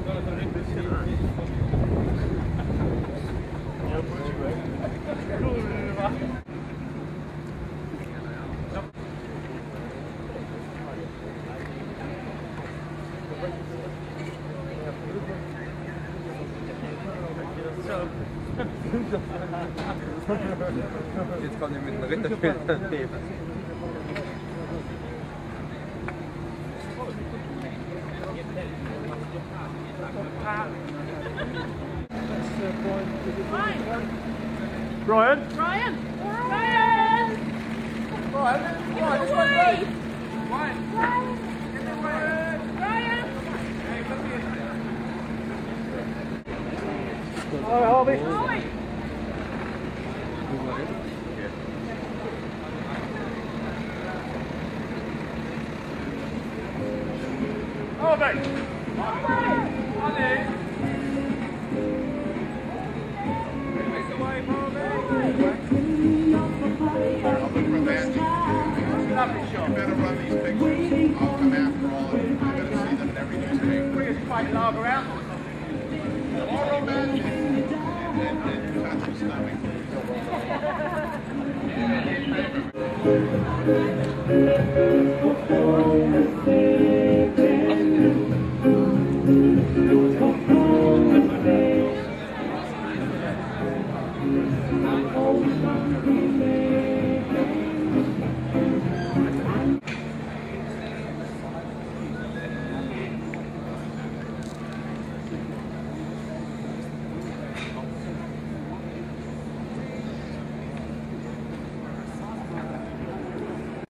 Jetzt kommt ihr mit einem Ritterschwert daneben. Brian? Brian! Brian! Brian! Brian, this way! Brian! Brian! Get the way! Brian! Hey, come here. Hi, Harvey. Harvey! Harvey! Harvey! You better run these pictures. I'll come after all of you. You better see them in every newspaper. Bring us quite lager out. Tomorrow, man. And touch the stomach.